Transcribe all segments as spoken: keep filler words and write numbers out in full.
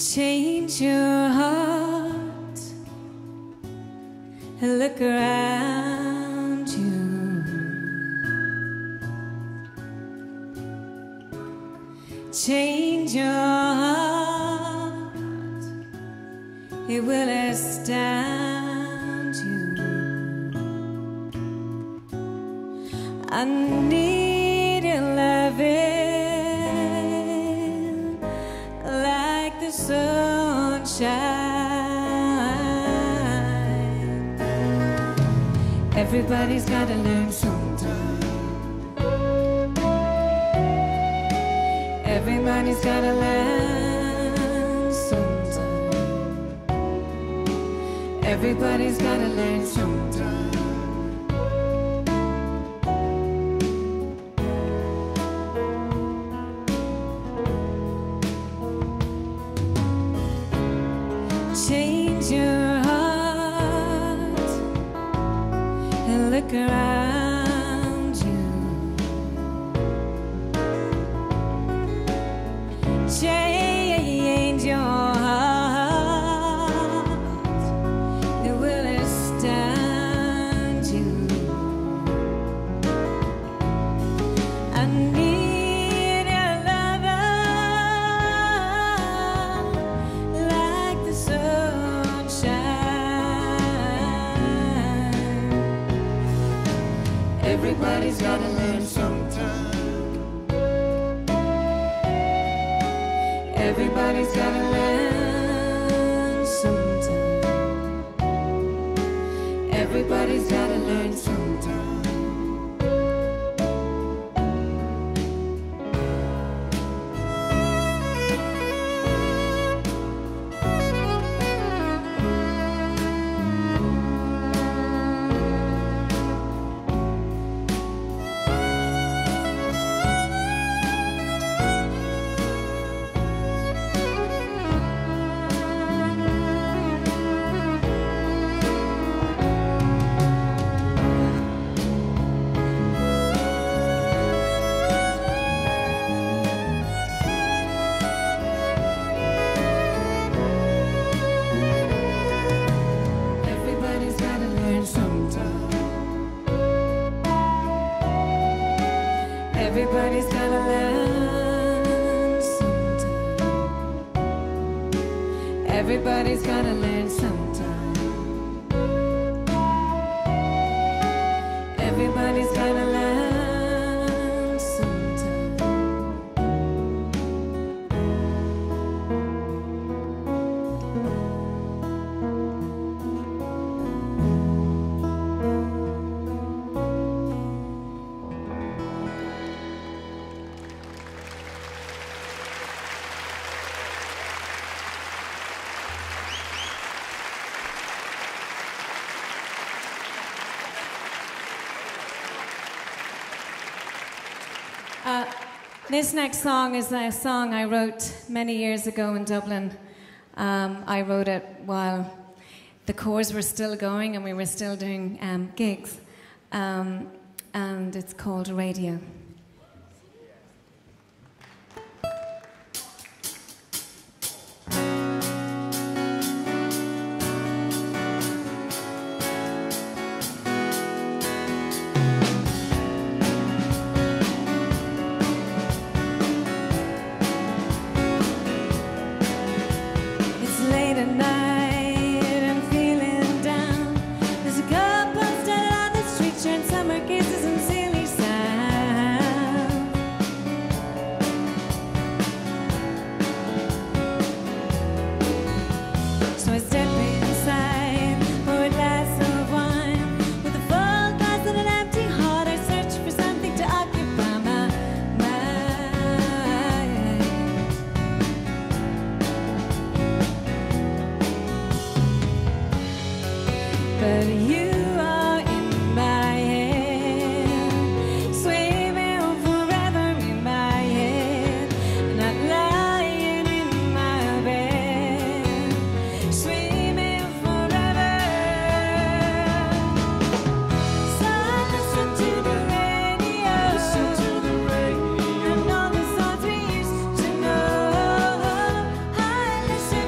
Change your heart and look around you. Change your heart, it will astound you. I need your loving like the sunshine. Everybody's gotta learn sometime. Everybody's gotta learn sometime. Everybody's gotta learn sometime. Change your heart and look around you. Change your heart, it will astound you. I need a lover like the sunshine. Everybody's gotta learn sometime. Everybody's gotta learn sometime. Everybody's gotta learn sometime. Everybody's gotta learn sometime. Everybody's gotta learn sometime. Everybody's gotta learn Uh, this next song is a song I wrote many years ago in Dublin. Um, I wrote it while the Corrs were still going and we were still doing um, gigs. Um, and it's called Radio. Listen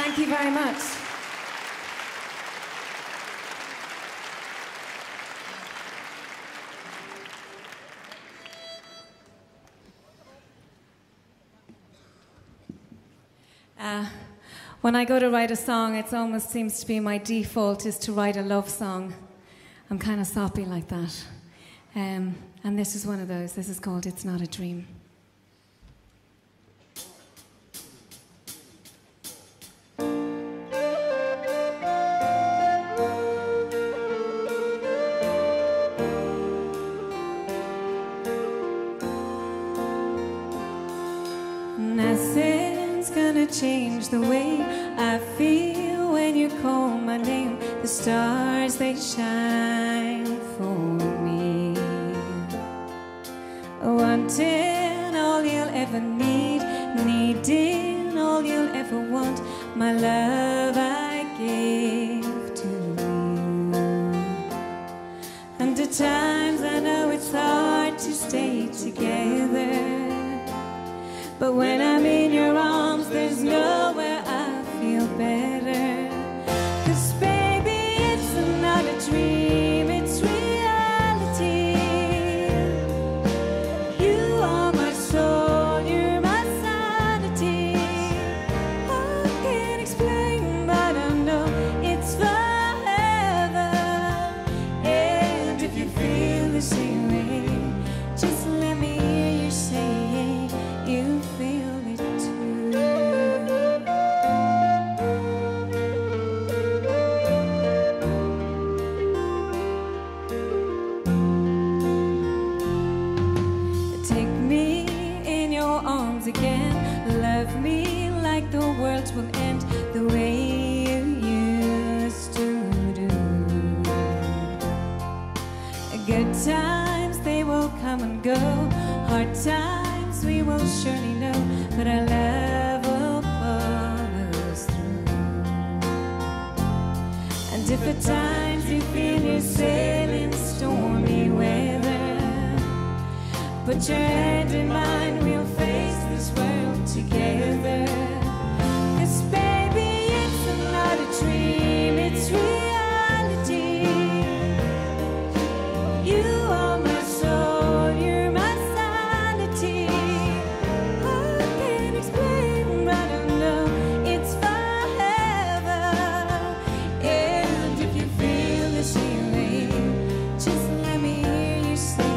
Thank you very much. Uh, when I go to write a song, it almost seems to be my default is to write a love song. I'm kind of soppy like that. Um, and this is one of those. This is called It's Not a Dream. Nothing's gonna change the way I feel when you call my name. The stars, they shine for me. Wanting all you'll ever need, needing all you'll ever want. My love I give to you. And at times I know it's hard to stay together, but when I'm in your arms, there's nowhere I feel better. 'Cause baby, it's not a dream, it's reality. You are my soul, you're my sanity. I can't explain, but I know it's forever. And if you feel the same way, just let me hear you say you feel it too. Take me in your arms again. Love me like the world will end, the way you used to do. Good times, they will come and go. Hard times, we will surely know, but our love will pull us through. And if at times you feel you're sailing stormy weather, put your hand in mine, we'll face this world together. 'Cause baby, it's not a dream, it's reality. You are my soul, you're my sanity. I can't explain, but I know it's forever. And if you feel the same way, just let me hear you say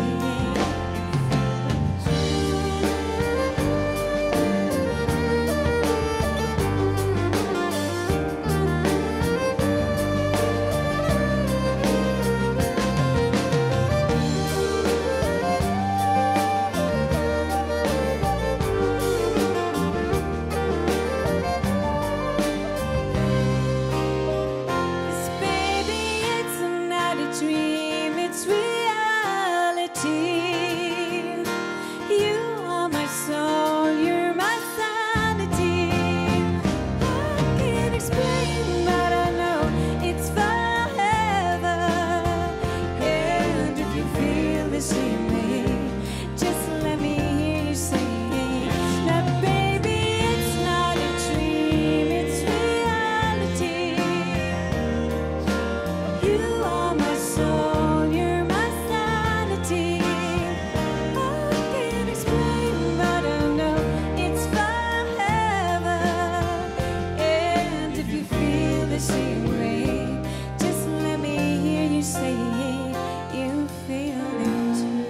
you feel it too.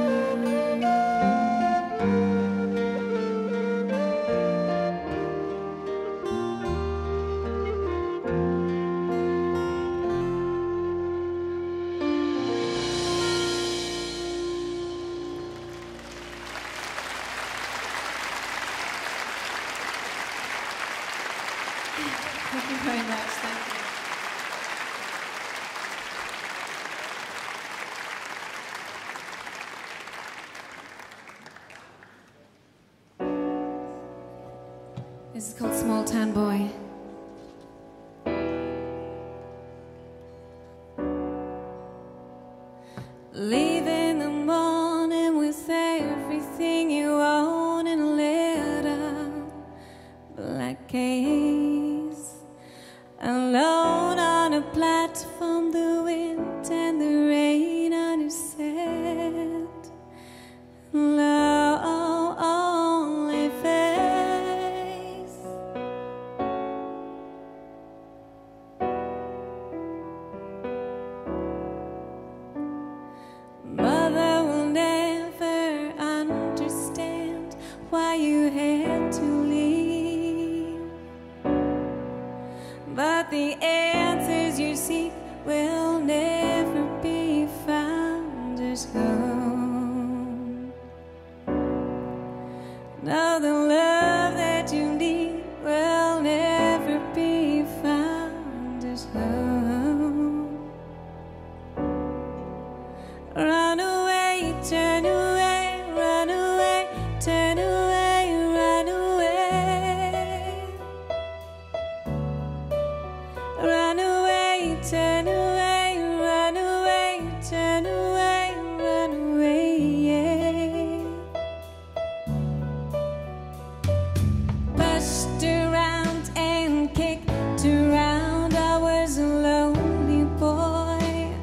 Thank you very much. Thank you. This is called Small Town Boy. Leave in the morning with everything you own in a little black case. turn away, run away, turn away, run away. Run away, turn away, run away, turn away, run away, yeah. Pushed around and kicked around, I was a lonely boy.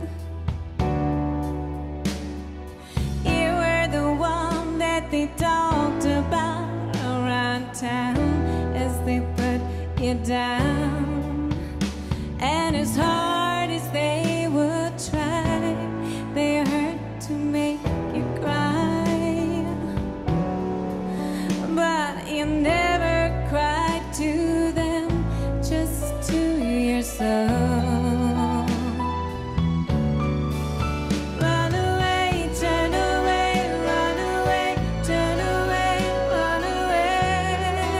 You were the one that they talked about around town as they put you down. And as hard as they would try, they hurt to make you cry. But you never cried to them, just to yourself. Run away, turn away, run away, turn away, run away.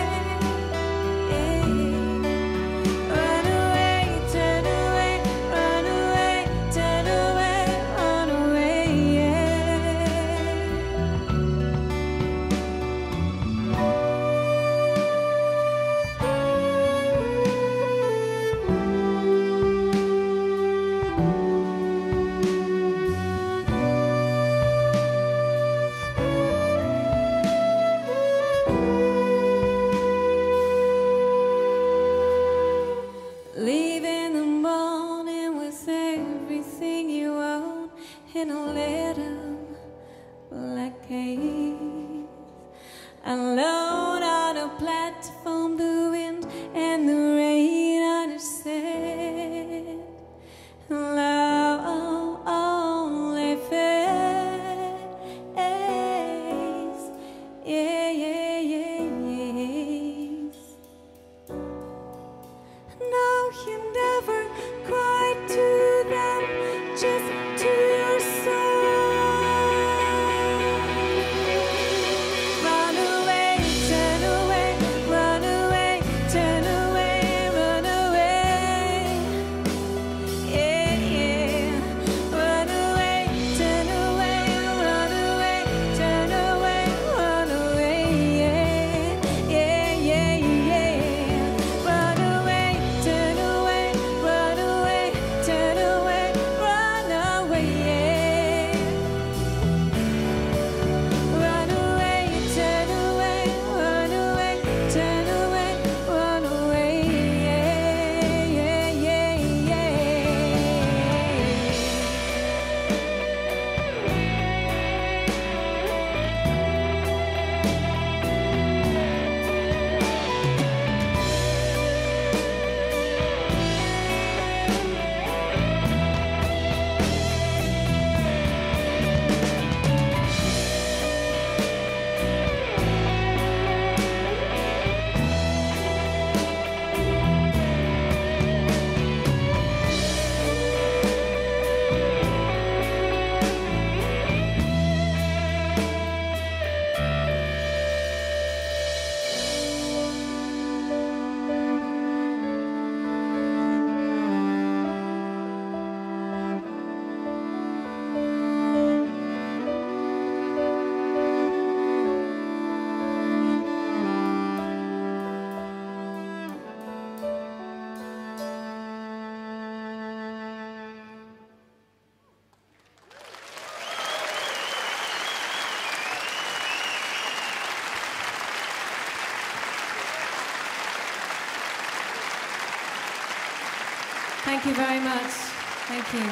Run away, turn away, run away, turn away, run away, leave in the morning with everything you own in a little black case. Alone on a platform, the wind and the rain on her set. Love only fades. Yeah, yeah, yeah, yes. No, you never cried to them, just to yourself. Run away, turn away, run away, turn away, run away. Yeah, yeah. Run away, turn away, run away, turn away, run away. Yeah, yeah, yeah, yeah. Run away, turn away, run away, turn away, run away, yeah. Run away, turn away, run away, turn away, run away, yeah, yeah, yeah, yeah. Thank you very much. Thank you.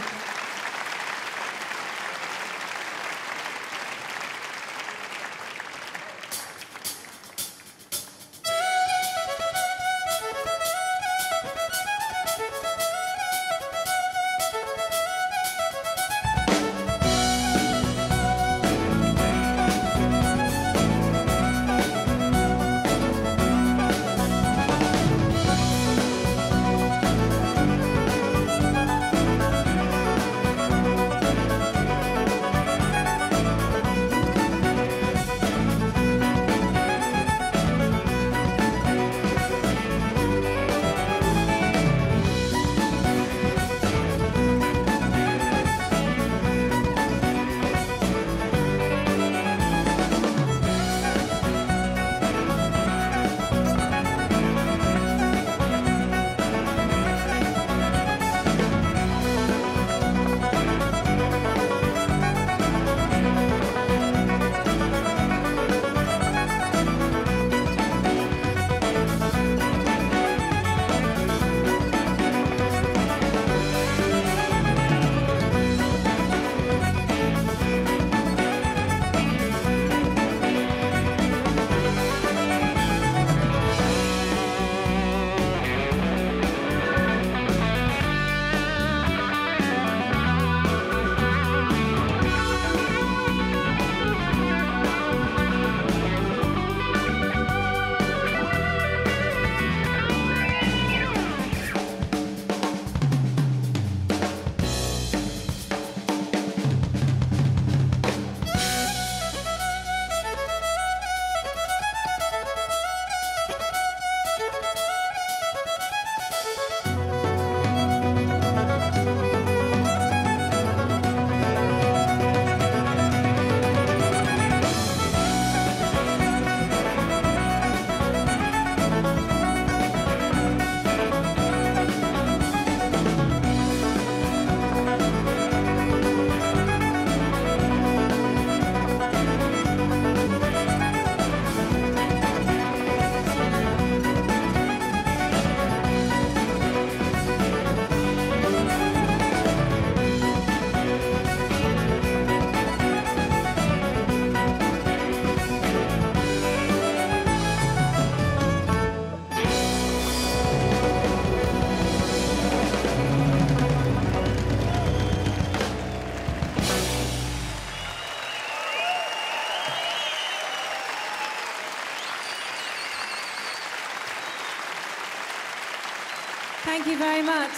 Thank you very much.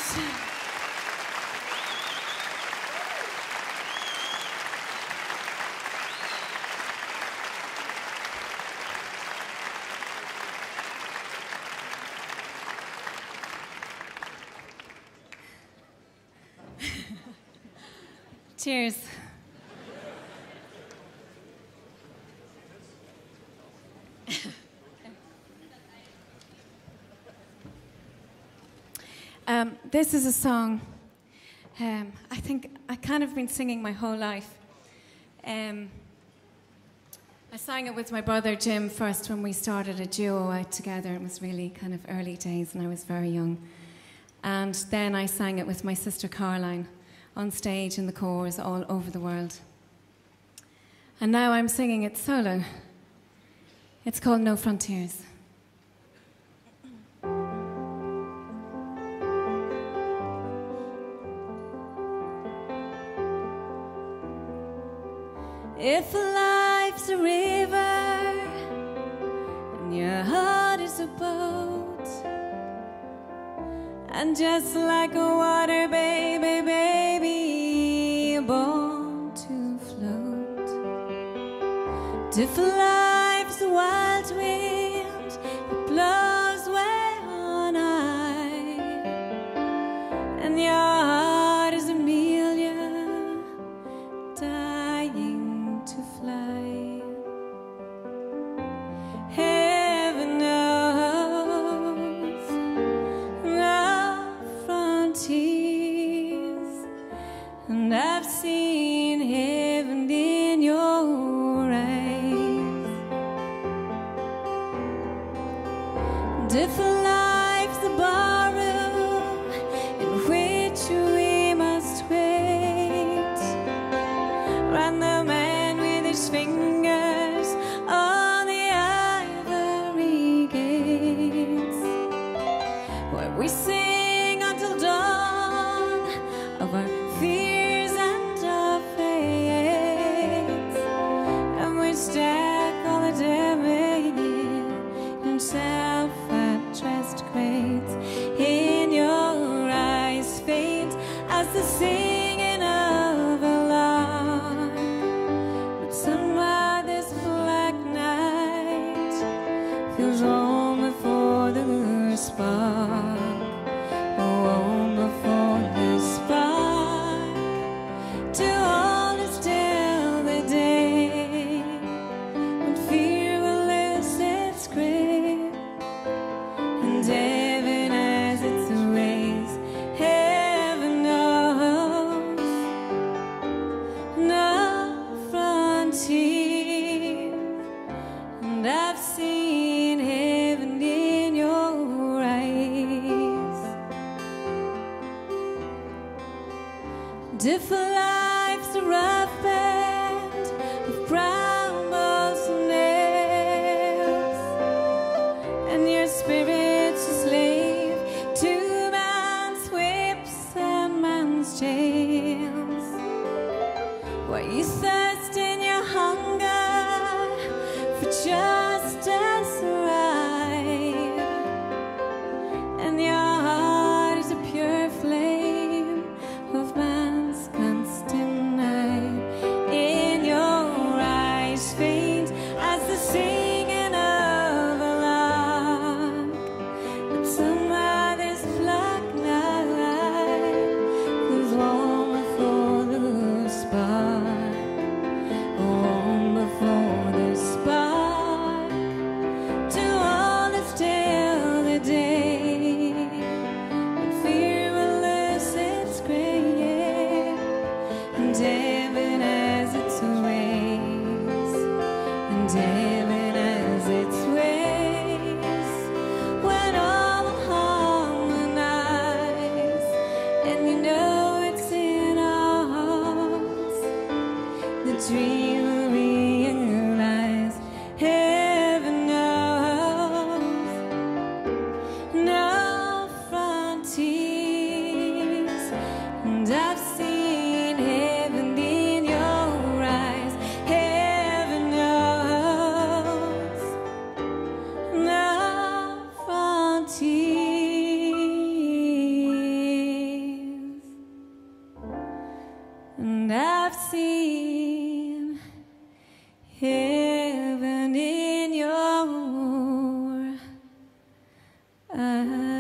Cheers. um, this is a song um, I think I kind of been singing my whole life. Um, I sang it with my brother Jim first when we started a duo out together. It was really kind of early days and I was very young. And then I sang it with my sister Caroline on stage in the chorus all over the world. And now I'm singing it solo. It's called No Frontiers. If life's a river and your heart is a boat, and just like a water baby, baby, you're born to float. If life's a wild wind that blows way on high, and your heart is a million dying to fly, heaven knows no frontiers, and I've seen heaven in your eyes. And if life's the barroom in which we must wait, and the man with his fingers on the ivory gates, where we sing until dawn of our fears and our fates, and we stack all the damage in self-addressed crates. In your eyes faint as the singing of a lark, but somehow this black night feels warm before the spark, warm before the spark, to hold us till the day when fear will lose its grip, and heaven has its ways. Heaven knows no frontier, and I've seen heaven in your eyes. And if life's a rough band of brown bolts and nails, and your spirit's a slave to man's whips and man's chains, where you thirst in your hunger for justice right, and your heart is a pure flame of man's constant night. In your eyes faint as the singing of a lark, but somehow this black night was warm before the spark, warm before the spark, to hold us till the day when fear will lose its grip, and heaven has its ways, and heaven has its ways, when all will harmonize, and you know it's in our hearts the dream will realize. Heaven knows no frontiers, and I've seen heaven in your eyes. Heaven knows no frontiers. seen heaven in your eyes.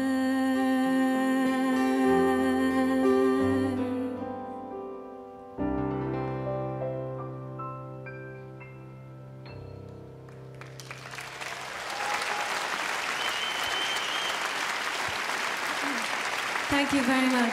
Thank you very much.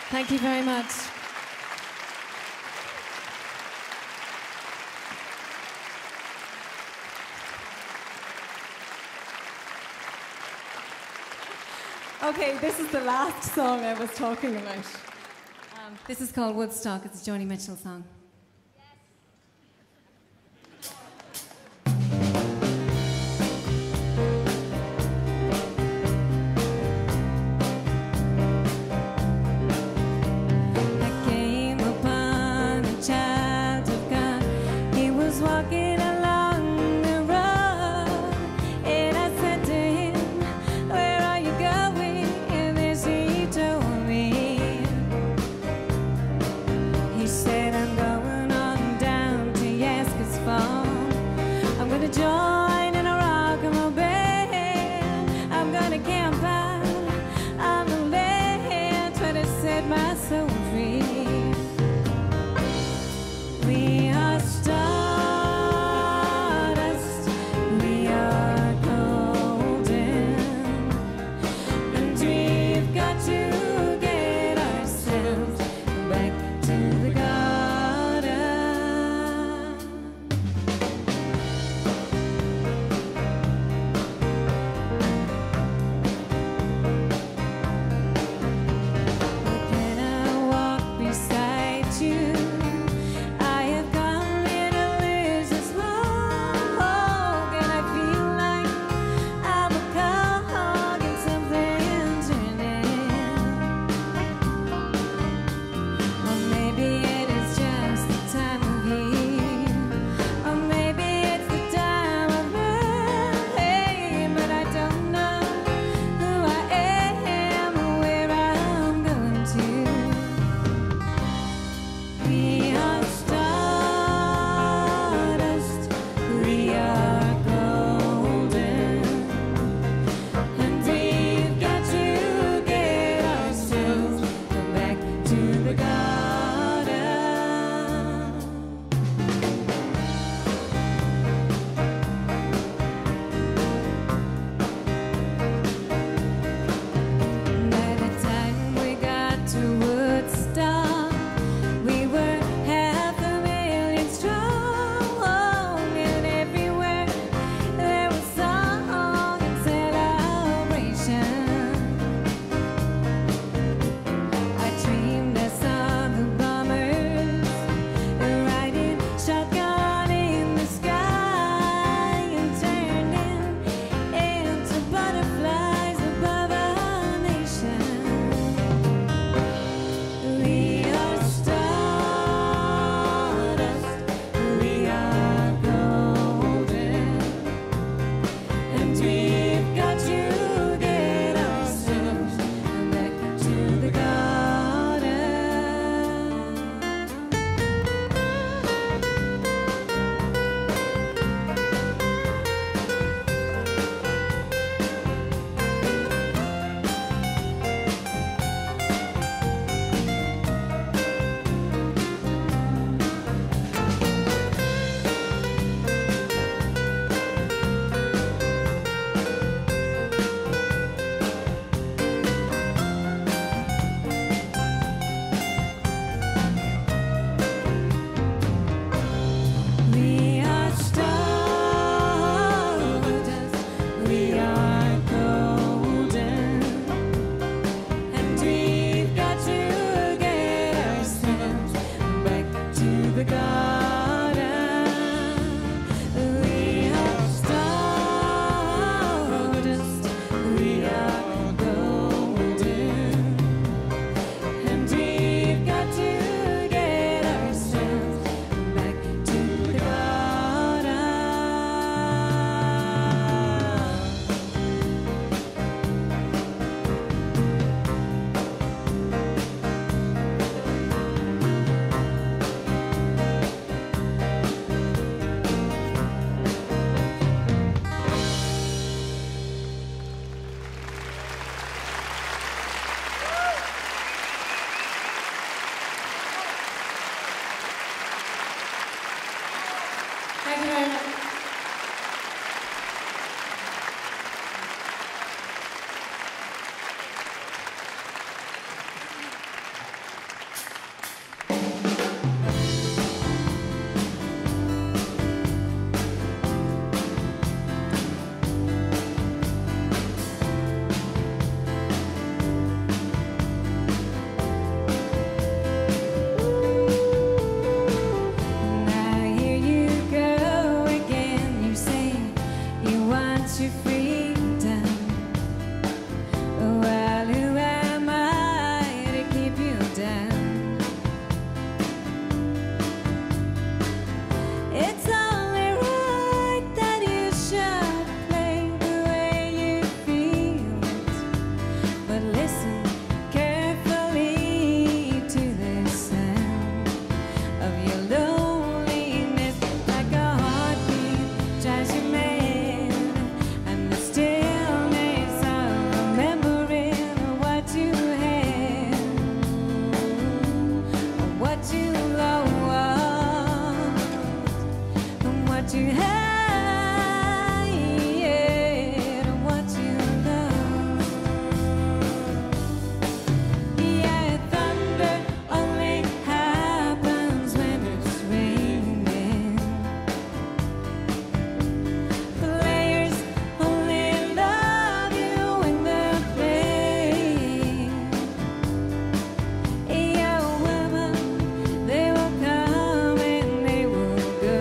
Thank you very much. Okay, this is the last song I was talking about. Um, this is called Woodstock. It's a Joni Mitchell song. Thank you very much. what you hate and what you love. Yeah, thunder only happens when it's raining. Players only love you when they're playing. Yeah, women, they will come and they will go.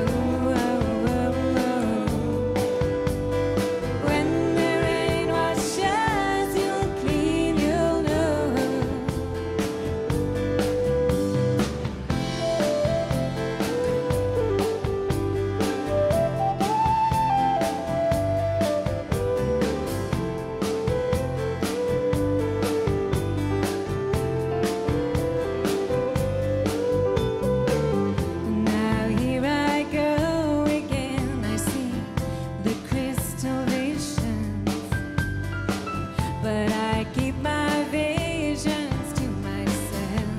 When the rain washes, you'll clean, you'll know. Now here I go again. I see the crystal visions, but I keep my visions to myself.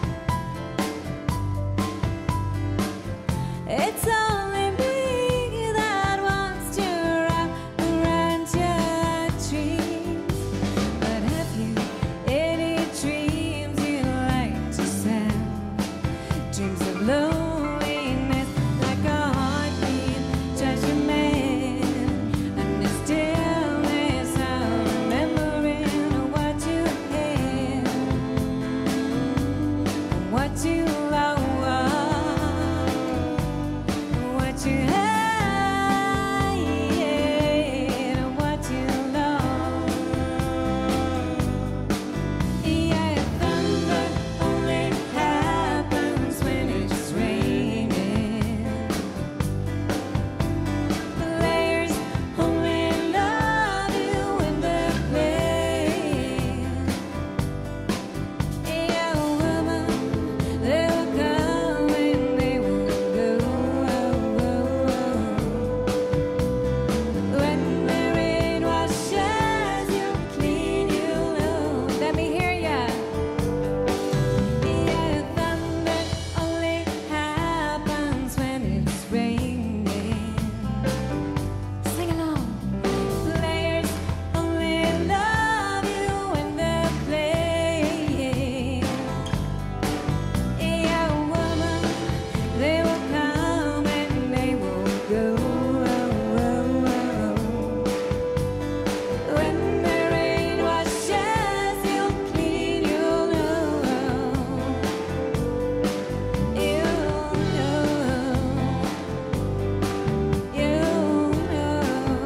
It's only me that wants to wrap around your dreams. But have you any dreams you like to sell? Dreams of loneliness, like a heartbeat, judgment, and the stillness of remembering what you had, what you love, what you hate, and what you love. Yeah, thunder only happens when it's raining. Players only love you when they're playing. Yeah, woman, they will come and they will go. When the rain washes, you'll clean, you'll know. Let me hear ya. Yeah, thunder only happens when it's raining. Sing along. Players only love you when they're playing. Yeah, woman, they will come and they will go. When the rain washes, you'll clean, you'll know. You'll know. You'll know.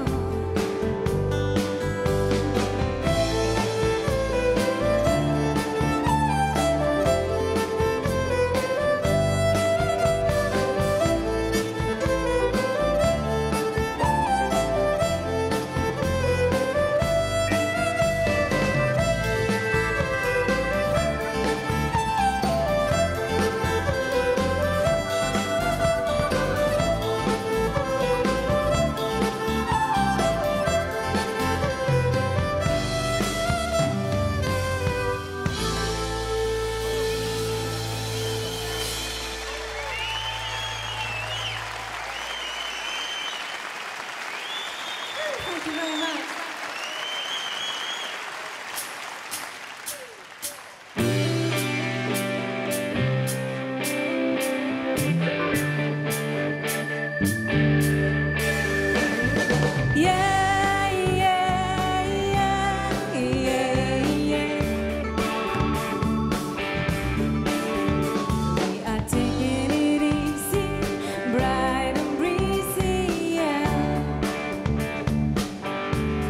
Thank you very much. Yeah, yeah, yeah, yeah, yeah. We are taking it easy, bright and breezy, yeah.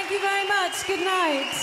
Thank you very much. Good night.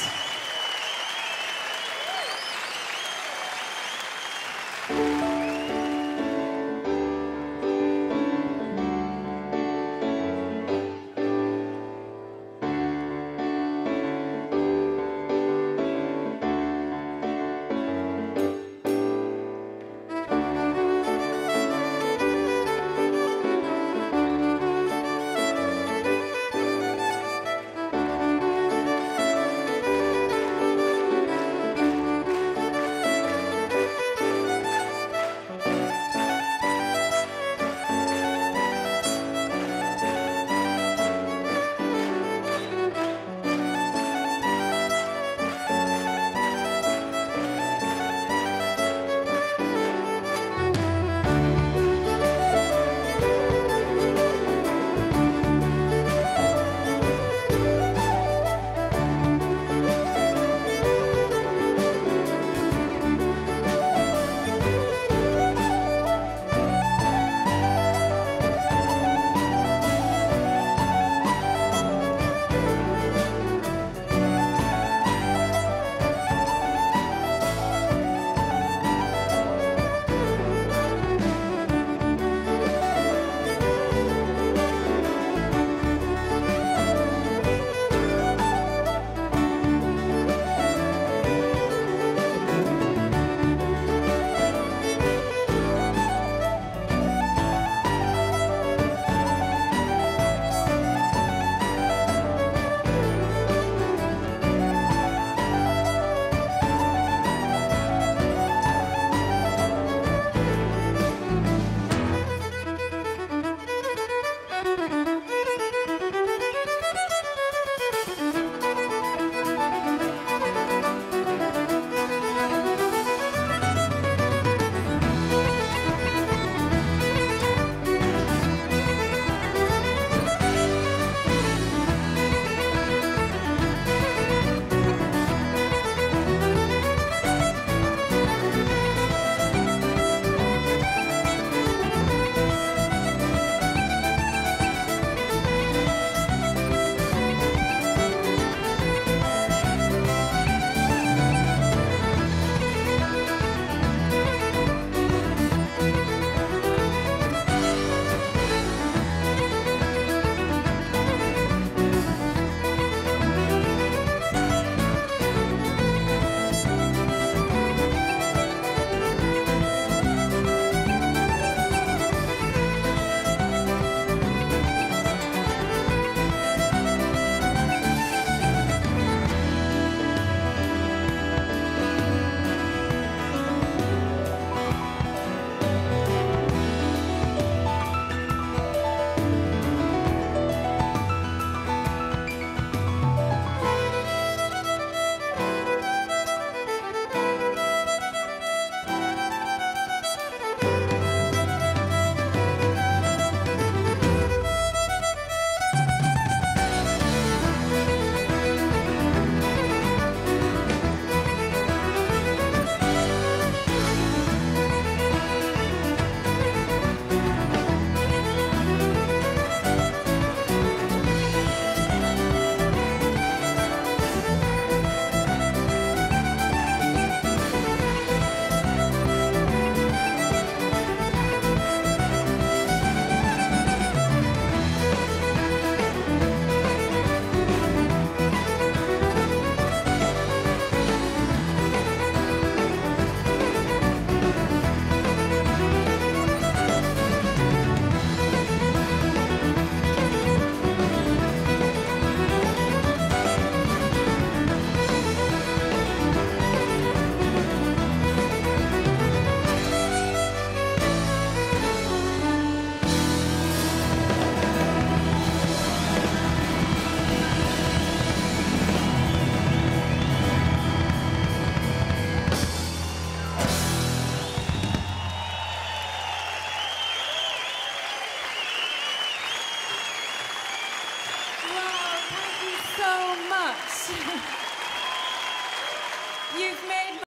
so much.